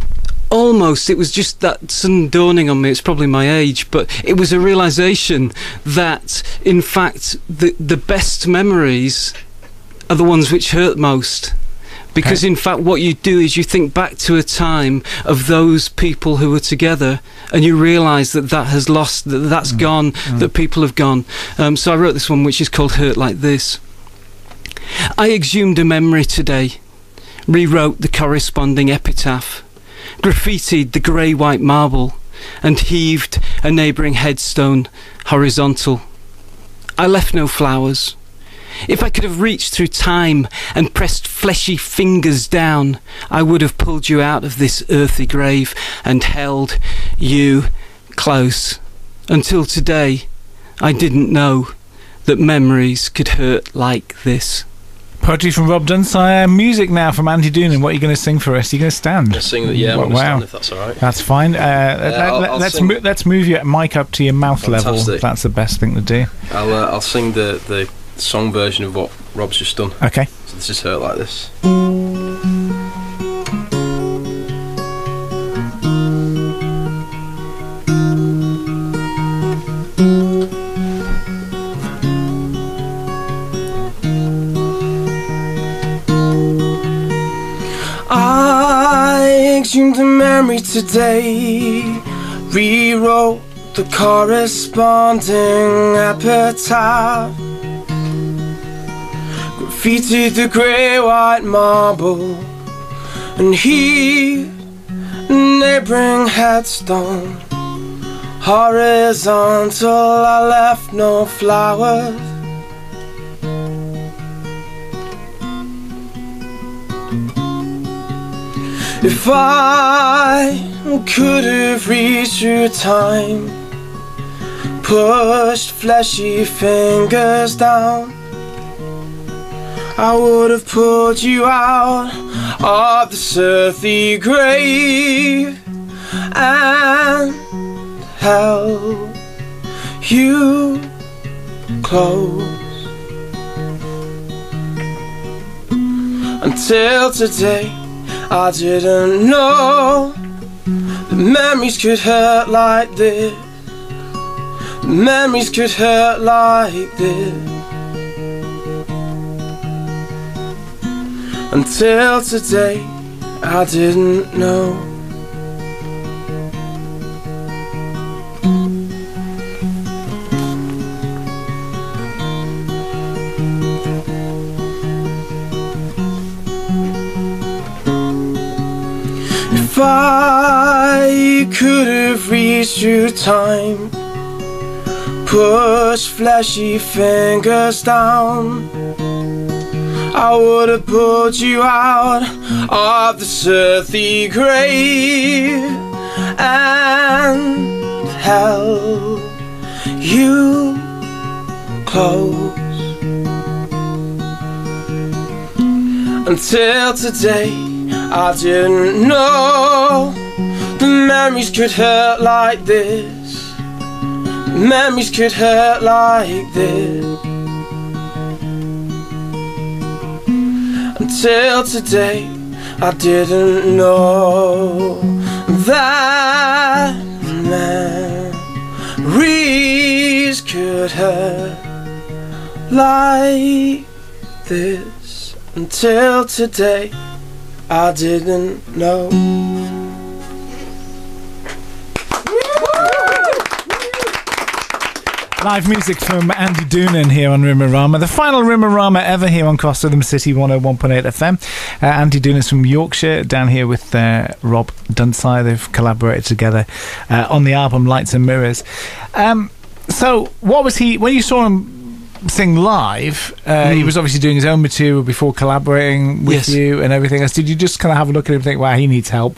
almost it was just that sudden dawning on me, it's probably my age, but it was a realisation that in fact the the best memories are the ones which hurt most. Because Okay. in fact what you do is you think back to a time of those people who were together and you realise that that has lost, that that's gone, that people have gone. Um, so I wrote this one which is called Hurt Like This. I exhumed a memory today, rewrote the corresponding epitaph, graffitied the grey-white marble and heaved a neighbouring headstone horizontal. I left no flowers. If I could have reached through time and pressed fleshy fingers down, I would have pulled you out of this earthy grave and held you close. Until today, I didn't know that memories could hurt like this. Poetry from Rob Dunsire. Music now from Andy Doonan. What are you going to sing for us? Are you going to stand? Gonna sing that, yeah, I'm Wow. gonna stand if that's all right. That's fine. Uh, let, I'll- let, I'll let's sing- mo- let's move your mic up to your mouth level. Fantastic. That's the best thing to do. I'll uh, I'll sing the, the song version of what Rob's just done. Okay. So this is Hurt Like This. I exhumed the memory today, rewrote the corresponding epitaph, graffitied the grey-white marble, and heaved a neighbouring headstone. Horizontal, I left no flowers. If I could have reached through time, pushed fleshy fingers down, I would have pulled you out of this earthy grave and held you close. Until today, I didn't know the memories could hurt like this. The memories could hurt like this. Until today, I didn't know. If I could have reached through time, pushed fleshy fingers down, I would have pulled you out of this earthy grave and held you close. Until today, I didn't know the memories could hurt like this. Memories could hurt like this. Until today, I didn't know that memories could hurt like this. Until today, I didn't know. Live music from Andy Doonan here on Rimmerama. The final Rimmerama ever here on Cross Rhythm City one oh one point eight F M. Uh, Andy Doonan's from Yorkshire, down here with uh, Rob Dunsire. They've collaborated together uh, on the album Lights and Mirrors. Um, so, what was he, when you saw him sing live, uh, mm. he was obviously doing his own material before collaborating with yes. you and everything else. Did you just kind of have a look at him and think, wow, he needs help?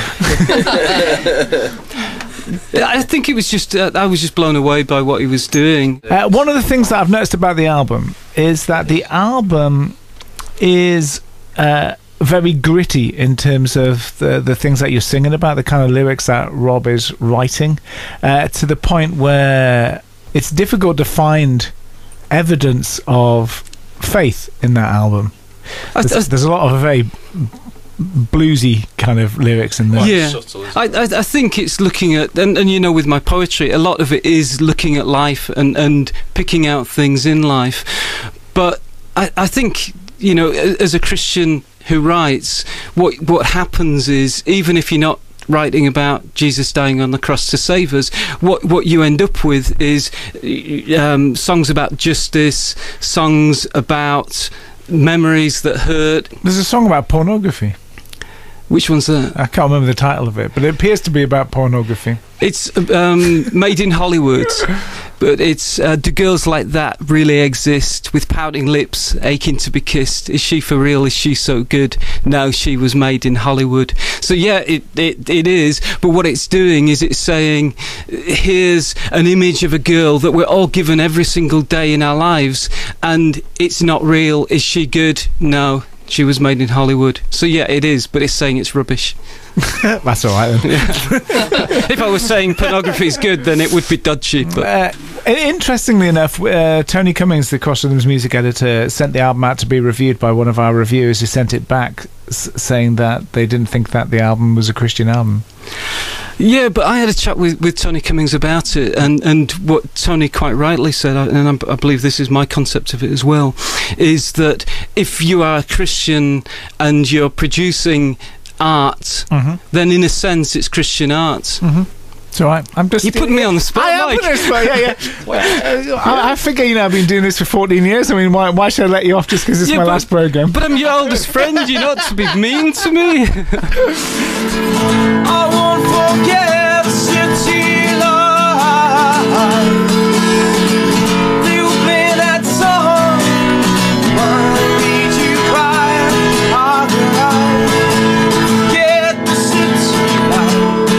I think it was just uh, I was just blown away by what he was doing. Uh, one of the things that I've noticed about the album is that the album is uh, very gritty in terms of the the things that you're singing about, the kind of lyrics that Rob is writing, uh, to the point where it's difficult to find evidence of faith in that album. There's, I, I, there's a lot of very bluesy kind of lyrics in there. Yeah, I, I, I think it's looking at, and, and you know, with my poetry, a lot of it is looking at life and, and picking out things in life. But I, I think, you know, as a Christian who writes, what what happens is, even if you're not writing about Jesus dying on the cross to save us, what what you end up with is um, songs about justice, songs about memories that hurt. There's a song about pornography. Which one's that? I can't remember the title of it, but it appears to be about pornography. It's um, made in Hollywood, but it's uh, do girls like that really exist, with pouting lips, aching to be kissed? Is she for real? Is she so good? No, she was made in Hollywood. So yeah, it, it it is, but what it's doing is it's saying, here's an image of a girl that we're all given every single day in our lives, and it's not real. Is she good? No. She was made in Hollywood. So yeah, it is, but it's saying it's rubbish. That's all right then. If I was saying pornography is good, then it would be dodgy. But uh, interestingly enough, uh, Tony Cummings, the Cross Rhythms music editor, sent the album out to be reviewed by one of our reviewers, who sent it back s- saying that they didn't think that the album was a Christian album. yeah, but I had a chat with, with Tony Cummings about it, and, and what Tony quite rightly said, and I, I believe this is my concept of it as well, is that if you are a Christian and you're producing art, mm-hmm. then in a sense it's Christian art. Mm-hmm. It's all right. I'm just. You're putting me on the spot. I am Mike. putting you on the spot. Yeah, yeah. Well, uh, I, I figure, you know, I've been doing this for fourteen years. I mean, why, why should I let you off just because it's Yeah, my but- last program? But I'm your oldest friend. You're not to be mean to me. I won't forget the city lights. They will play that song. Wanna meet you crying, I will forget the city lights.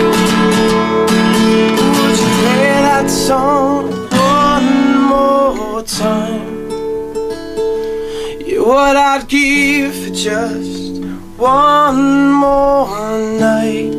Would you play that song one more time? You're what I'd give for just one more night.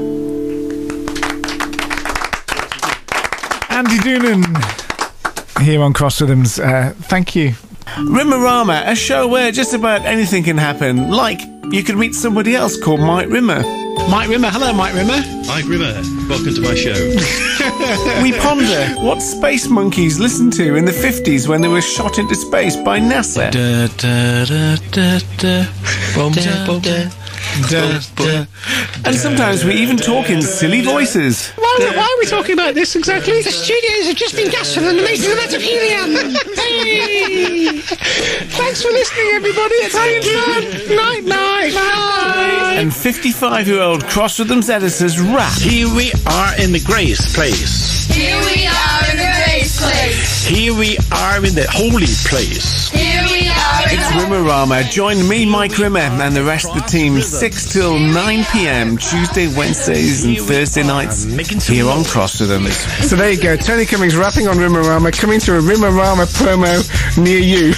Andy Doonan here on Cross Rhythms. Uh, thank you. Rimmerama, a show where just about anything can happen. Like, you could meet somebody else called Mike Rimmer. Mike Rimmer, hello Mike Rimmer. Mike Rimmer, welcome to my show. We ponder what space monkeys listened to in the fifties when they were shot into space by NASA. Da, da, da, da, da. Bum, da, bum, da. Da, da, And sometimes we even talk in silly voices. Why, why are we talking about this exactly? The studios have just been gassed with an amazing amount of helium. Hey! Thanks for listening, everybody. It's Iron Night, night, night. And fifty-five-year-old Cross Rhythms editors rap. Here we are in the Grace Place. Here we are in the grace place. Here we are in the holy place. Here we are in It's Rimmerama. Join me, Mike Rimmer, and the rest of the team six till nine p.m. Tuesday, Wednesdays and Thursday nights here on Cross Rhythms. So there you go. Tony Cummings rapping on Rimmerama, coming to a Rimmerama promo near you.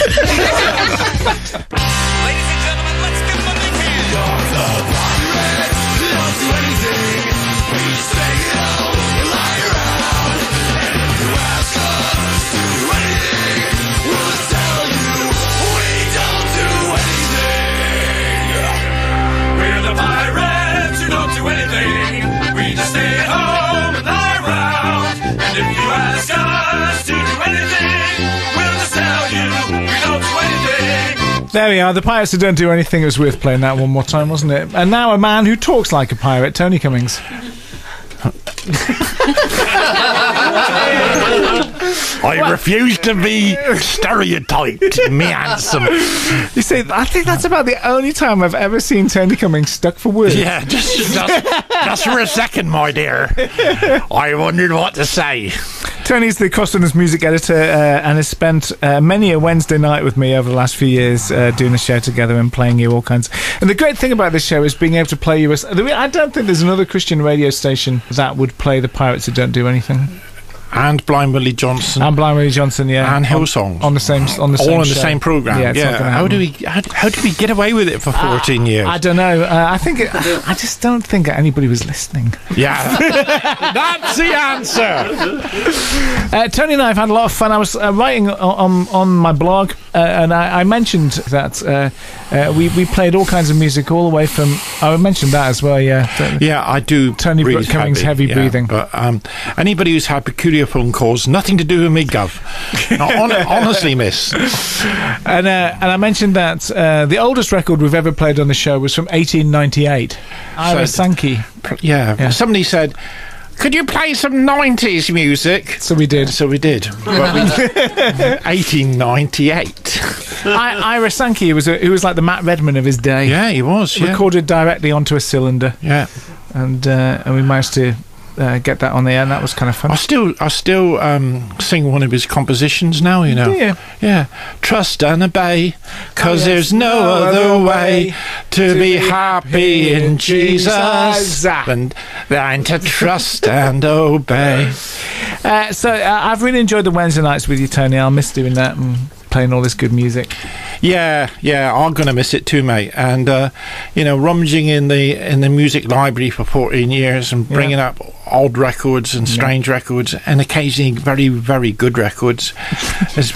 There we are, the Pirates Who Don't Do Anything. It was worth playing that one more time, wasn't it? And now a man who talks like a pirate, Tony Cummings. I refuse to be stereotyped, me handsome. You see, I think that's about the only time I've ever seen Tony Cummings stuck for words. Yeah, just, just, just for a second, my dear. I wondered what to say. Tony's the Cross Rhythms music editor uh, and has spent uh, many a Wednesday night with me over the last few years uh, doing a show together and playing you all kinds. And the great thing about this show is being able to play you... A, I don't think there's another Christian radio station that would play the Pirates Who Don't Do Anything. And Blind Willie Johnson. And Blind Willie Johnson, yeah. And Hillsong. On, on the same on the All same on the show. same programme. Yeah, it's yeah. not gonna How do happen. we how, do- how did we get away with it for fourteen years? I don't know. Uh, I think it, I just don't think anybody was listening. Yeah. That's the answer. Uh, Tony and I have had a lot of fun. I was uh, writing on, on on my blog, uh, and I, I mentioned that uh, uh, we we played all kinds of music, all the way from. I mentioned that as well. Yeah. Yeah, I do. Tony really Cummings' happy, heavy yeah. breathing. But um, anybody who's had peculiar phone calls, nothing to do with me, Gov. No, hon- honestly, miss. And uh, and I mentioned that uh, the oldest record we've ever played on the show was from eighteen ninety-eight. Ira So- Sankey. Yeah. Yeah. Somebody said, could you play some nineties music? So we did. So we did. But we- eighteen ninety-eight. I, Ira Sankey was a, he was like the Matt Redman of his day. Yeah, he was. Yeah. Recorded directly onto a cylinder. Yeah. And uh, and we managed to uh, get that on the air, and that was kind of fun. I still, I still um, sing one of his compositions now. You know. Do you? Yeah. Trust and obey, cause Oh, yes. there's no other way to be happy in Jesus than, than to trust and obey. Uh, so uh, I've really enjoyed the Wednesday nights with you, Tony. I'll miss doing that and playing all this good music. Yeah, yeah, I'm gonna miss it too, mate. And uh, you know, rummaging in the in the music library for fourteen years and bringing Yeah. up old records and strange records and occasionally very, very good records. It's-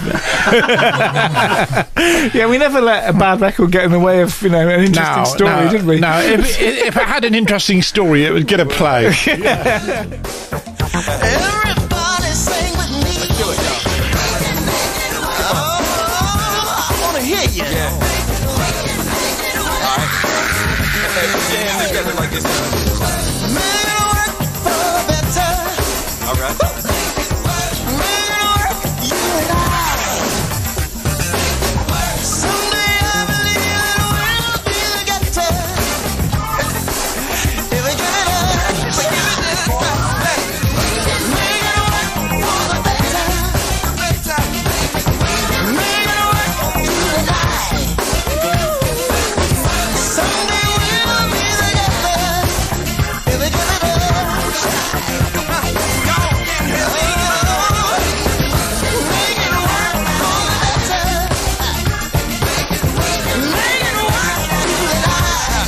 Yeah, we never let a bad record get in the way of, you know, an interesting no, story, no, did we? No, if, if it had an interesting story, it would get a play. Everybody sing with me. Let's do it, y'all. Oh, I wanna hear you. Yeah. All right. Put your hands together like this. Make it work for better. All right. Make it work, you and I. Someday I believe it will be together. If we give it up, we give it up. Make it work for the better. Make it work, you and I. Someday we'll be together. If we give it up. Come on, go. Make it work. Make it work for the better. Make it work, you and I.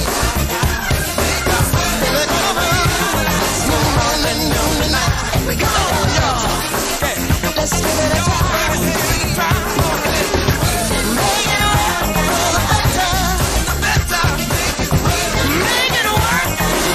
We're gonna move on and on tonight. Come on, y'all. Let's give it a try. Make it work for the better. Make it work,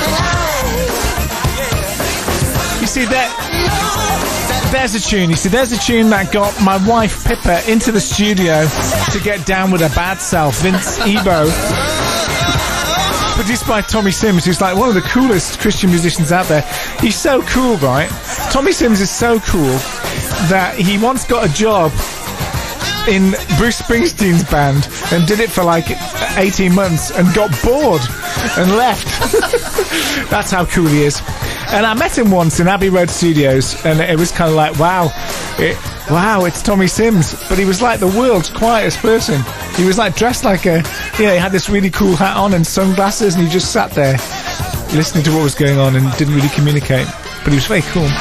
you and I. You see, there, there's a tune. You see, there's a tune that got my wife Pippa into the studio to get down with her bad self, Vince Ebo. Produced by Tommy Sims, who's like one of the coolest Christian musicians out there. He's so cool, right? Tommy Sims is so cool that he once got a job in Bruce Springsteen's band and did it for like eighteen months and got bored and left. That's how cool he is. And I met him once in Abbey Road Studios, and it was kind of like, wow, it, wow, it's Tommy Sims. But he was like the world's quietest person. He was like dressed like a, you know, he had this really cool hat on and sunglasses, and he just sat there listening to what was going on and didn't really communicate. But he was very cool.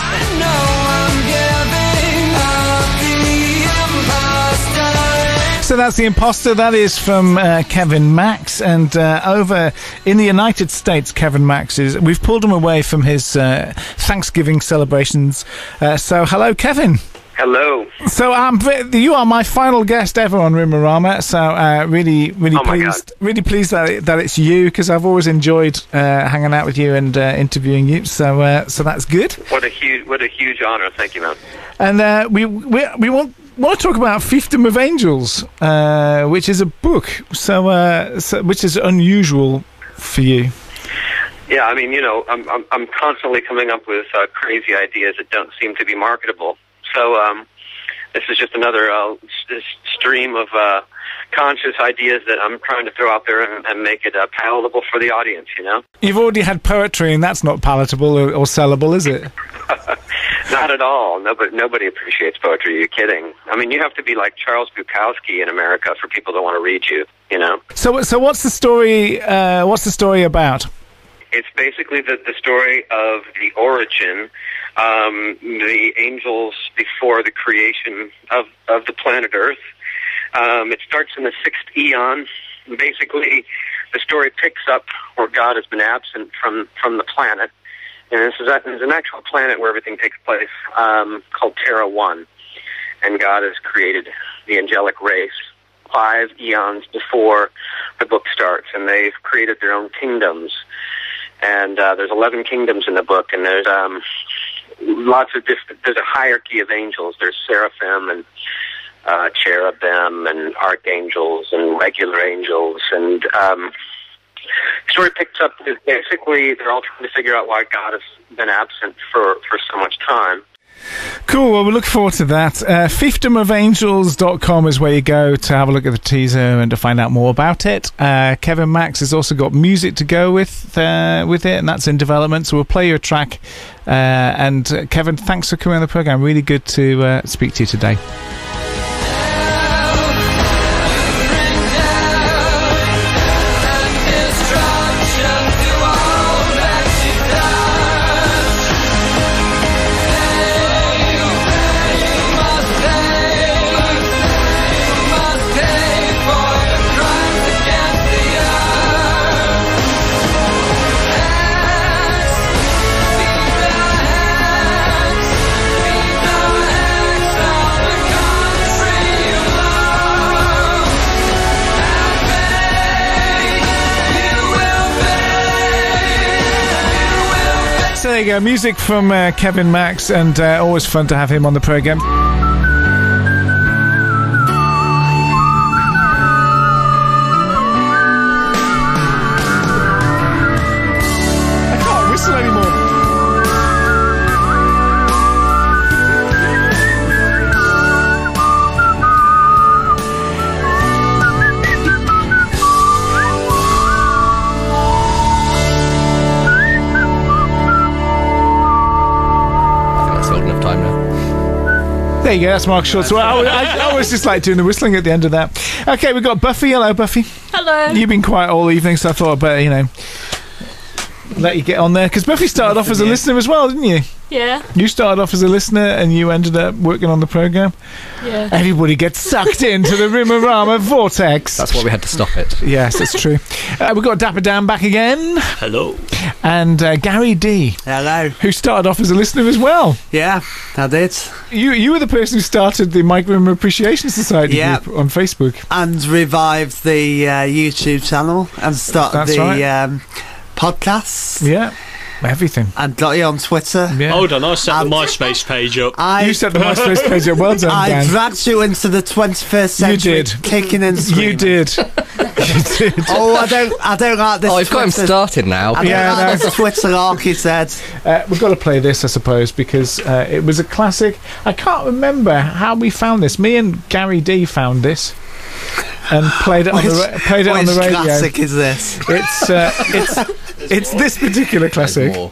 So that's The Imposter. That is from uh, Kevin Max. And uh, over in the United States, Kevin Max is... We've pulled him away from his uh, Thanksgiving celebrations. Uh, so, hello, Kevin. Hello. So um, you are my final guest ever on Rimmerama. So uh, really, really Oh my pleased, really pleased that it, that it's you, because I've always enjoyed uh, hanging out with you and uh, interviewing you. So uh, so that's good. What a huge, what a huge honor. Thank you, man. And uh, we we we want. want to talk about Fiefdom of Angels, uh, which is a book, so, uh, so which is unusual for you. Yeah, I mean, you know, I'm I'm, I'm constantly coming up with uh, crazy ideas that don't seem to be marketable. So um, this is just another uh, s- stream of uh, conscious ideas that I'm trying to throw out there and, and make it uh, palatable for the audience. You know. You've already had poetry, and that's not palatable or, or sellable, is it? Not at all. Nobody, nobody appreciates poetry. You're kidding. I mean, you have to be like Charles Bukowski in America for people to want to read you, you know? So, so what's the story, uh, what's the story about? It's basically the, the story of the origin, um, the angels before the creation of, of the planet Earth. Um, it starts in the sixth eon. Basically, the story picks up where God has been absent from, from the planet. And this is, a, this is an actual planet where everything takes place, um, called Terra One. And God has created the angelic race five eons before the book starts. And they've created their own kingdoms. And uh, there's eleven kingdoms in the book. And there's um, lots of different, there's a hierarchy of angels. There's seraphim and uh, cherubim and archangels and regular angels. And... Um, The story picks up is basically they're all trying to figure out why God has been absent for, for so much time. Cool, well, we look forward to that. Uh, fiefdom of angels dot com is where you go to have a look at the teaser and to find out more about it. Uh, Kevin Max has also got music to go with uh, with it, and that's in development, so we'll play your track. Uh, and uh, Kevin, thanks for coming on the programme. Really good to uh, speak to you today. there you go. Music from uh, Kevin Max, and uh, always fun to have him on the programme. I can't whistle anymore. There you go, that's Mark Schultz. Well, I, I, I always just like doing the whistling at the end of that. Okay, we've got Buffy. Hello, Buffy. Hello. You've been quiet all evening, so I thought I'd better, you know, let you get on there. Because Buffy started off as a listener as well, didn't you? Yeah. You started off as a listener and you ended up working on the programme. Yeah. Everybody gets sucked into the Rimmerama vortex. That's why we had to stop it. Yes, that's true. Uh, we've got Dapper Dan back again. Hello. And uh, Gary D. Hello. Who started off as a listener as well. Yeah, I did. You you were the person who started the Mike Rimmer Appreciation Society Yeah. group on Facebook. And revived the uh, YouTube channel and started That's the right. um, podcasts. Yeah. Everything. And got you on Twitter. Yeah. Hold on, I set the MySpace page up. I, You set the MySpace page up. Well done, I Dan. dragged you into the twenty-first century. You did. Kicking and screaming. You did. You did. Oh, I don't, I don't like this. Oh, you've got him Twitter- started now. I don't Yeah, like no. this Twitter arc, he said. Uh, we've got to play this, I suppose, because uh, it was a classic. I can't remember how we found this. Me and Gary D found this and played it on the ra- played it on the Which radio. classic is this? It's uh, it's it's this particular classic. More.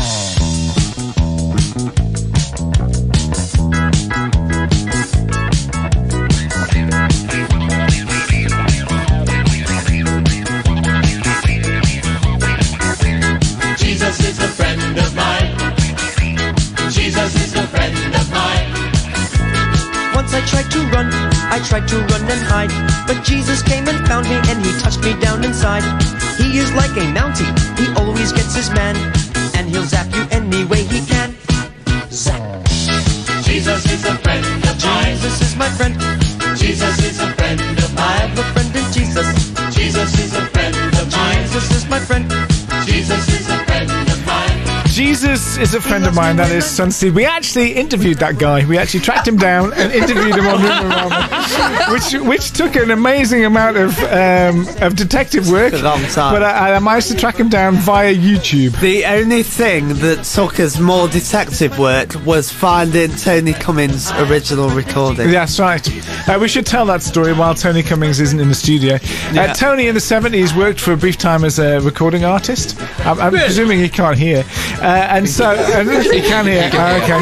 Jesus is a friend of mine. Jesus is a friend of mine. Once I tried to run, I tried to run and hide, but Jesus came and found me and he touched me down inside. He is like a Mountie, he always gets his man, and he'll zap you any way he can. Zap. Jesus is a friend of mine. Jesus is my friend. Jesus is a friend of I mine. have a friend in Jesus. Jesus is a friend of mine. Jesus is my friend. Jesus is a friend of mine. Jesus is a friend of mine, that is Sunseed. We actually interviewed that guy. We actually tracked him down and interviewed him on Rimmerama, which which took an amazing amount of um, of detective work. A long time. But I, I managed to track him down via YouTube. The only thing that took us more detective work was finding Tony Cummings' original recording. That's right. Uh, we should tell that story while Tony Cummings isn't in the studio. Yeah. Uh, Tony in the seventies worked for a brief time as a recording artist. I'm, I'm presuming he can't hear. Uh, and so... Uh, he can hear. Oh, okay.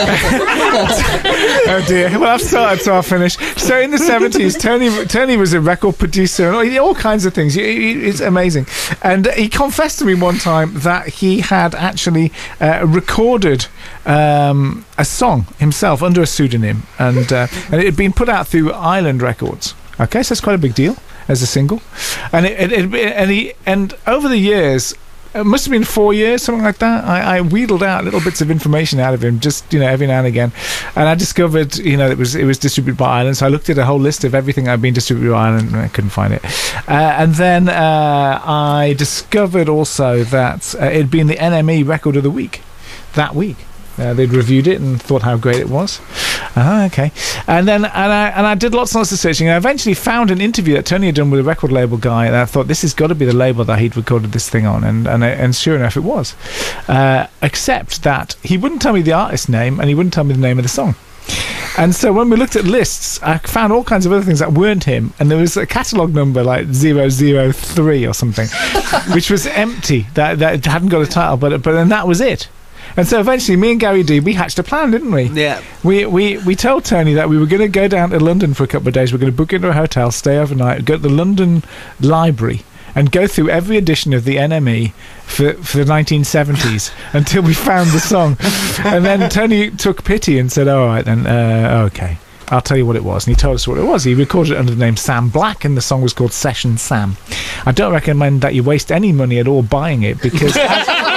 Oh dear. Well, I've started, so I'll finish. So in the seventies, Tony Tony was a record producer and all, all kinds of things. He- he- It's amazing. And he confessed to me one time that he had actually uh, recorded um, a song himself under a pseudonym, and uh, and it had been put out through Island Records. Okay, so it's quite a big deal as a single, and it, it, it and he and over the years. It must have been four years, something like that. I, I wheedled out little bits of information out of him, just you know, every now and again, and I discovered, you know, it was it was distributed by Island. So I looked at a whole list of everything that had been distributed by Island, and I couldn't find it. Uh, and then uh, I discovered also that uh, it'd been the N M E Record of the Week that week. Uh, they'd reviewed it and thought how great it was. Ah, okay. And then and I and I did lots and lots of searching. And I eventually found an interview that Tony had done with a record label guy, and I thought this has got to be the label that he'd recorded this thing on. And and, and sure enough, it was. Uh, except that he wouldn't tell me the artist name, and he wouldn't tell me the name of the song. And so when we looked at lists, I found all kinds of other things that weren't him, and there was a catalogue number like zero zero three or something, which was empty. That that hadn't got a title, but but then that was it. And so eventually, me and Gary D, we hatched a plan, didn't we? Yeah. We we we told Tony that we were going to go down to London for a couple of days. We're going to book into a hotel, stay overnight, go to the London Library, and go through every edition of the N M E for for the nineteen seventies until we found the song. And then Tony took pity and said, "All right, then, uh, okay." I'll tell you what it was. And he told us what it was. He recorded it under the name Sam Black, and the song was called Session Sam. I don't recommend that you waste any money at all buying it, because as,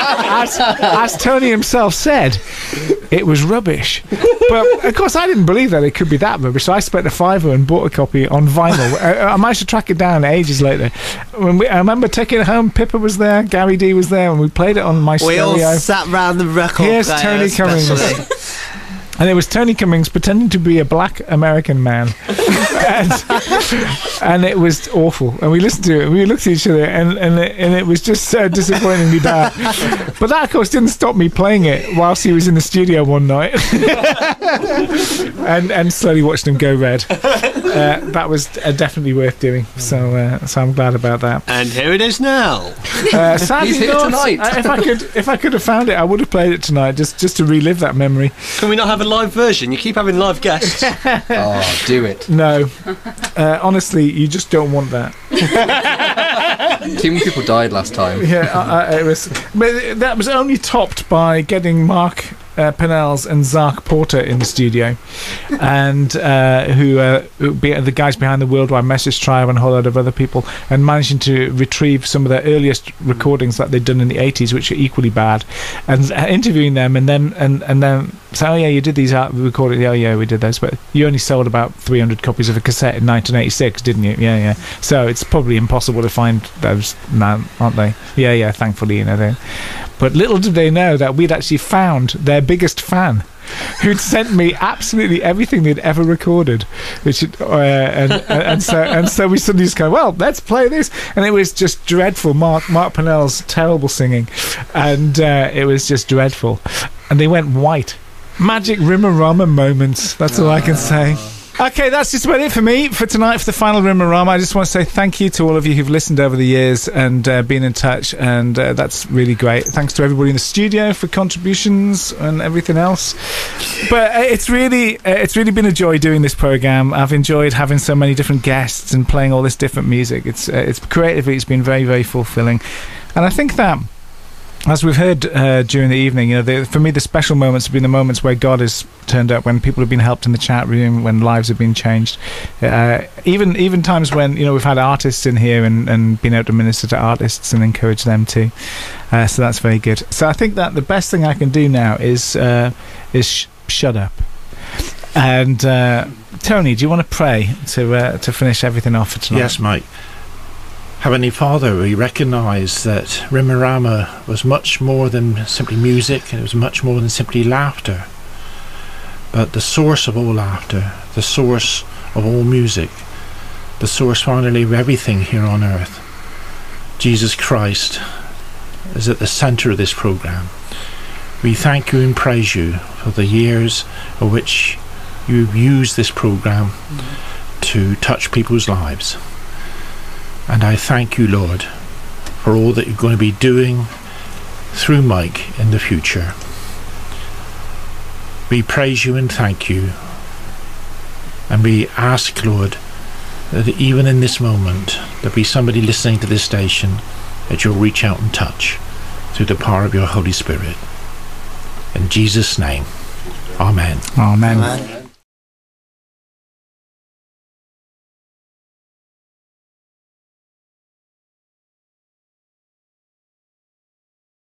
as, as Tony himself said, it was rubbish. But of course, I didn't believe that it could be that rubbish. So I spent a fiver and bought a copy on vinyl. I, I managed to track it down ages later. When we, I remember taking it home. Pippa was there, Gary D was there, and we played it on my we stereo. We all sat round the record Here's player, Tony Cummings. And it was Tony Cummings pretending to be a black American man. and, and it was awful. And we listened to it, and we looked at each other, and, and, it, and it was just so disappointingly bad. But that, of course, didn't stop me playing it whilst he was in the studio one night. and, and slowly watched him go red. Uh, that was uh, definitely worth doing. So uh, so I'm glad about that. And here it is now. Uh, sadly He's here not. tonight. Uh, if I could, if I could have found it, I would have played it tonight, just just to relive that memory. Can we not have a live version? You keep having live guests. Oh, do it. No, uh, honestly, you just don't want that. Too many people died last time. Yeah, uh, uh, it was. But that was only topped by getting Mark uh, Pennells and Zark Porter in the studio, and uh, who, uh, who be the guys behind the Worldwide Message Tribe and a whole lot of other people, and managing to retrieve some of their earliest recordings that they'd done in the eighties, which are equally bad, and uh, interviewing them, and then and and then so oh yeah, you did these art recordings. Oh yeah, we did those, but you only sold about three hundred copies of a cassette in nineteen eighty-six, didn't you? Yeah, yeah. So it's probably impossible to find those now, aren't they? Yeah, yeah. Thankfully, you know. They, but little did they know that we'd actually found their biggest fan, who'd sent me absolutely everything they'd ever recorded, which uh, and, and and so and so we suddenly just go, well, let's play this, and it was just dreadful. Mark Mark Pennell's terrible singing, and uh, it was just dreadful, and they went white. Magic Rimmerama moments. That's all I can say. Okay, that's just about it for me for tonight, for the final Rimmerama. I just want to say thank you to all of you who've listened over the years and uh, been in touch, and uh, that's really great. Thanks to everybody in the studio for contributions and everything else. But uh, it's really uh, it's really been a joy doing this programme. I've enjoyed having so many different guests and playing all this different music. It's uh, it's creatively, it's been very, very fulfilling. And I think that, as we've heard uh, during the evening, you know, the, for me, the special moments have been the moments where God has turned up, when people have been helped in the chat room, when lives have been changed. Uh, even even times when, you know, we've had artists in here and, and been able to minister to artists and encourage them too. Uh, so that's very good. So I think that the best thing I can do now is uh, is sh- shut up. And uh, Tony, do you want to pray to uh, to finish everything off for tonight? Yes, Mike. Heavenly Father, we recognise that Rimmerama was much more than simply music, and it was much more than simply laughter. But the source of all laughter, the source of all music, the source finally of everything here on earth, Jesus Christ, is at the centre of this programme. We thank you and praise you for the years of which you've used this programme mm-hmm. to touch people's lives. And I thank you, Lord, for all that you're going to be doing through Mike in the future. We praise you and thank you. And we ask, Lord, that even in this moment, there be somebody listening to this station that you'll reach out and touch through the power of your Holy Spirit. In Jesus' name, Amen. Amen. Amen.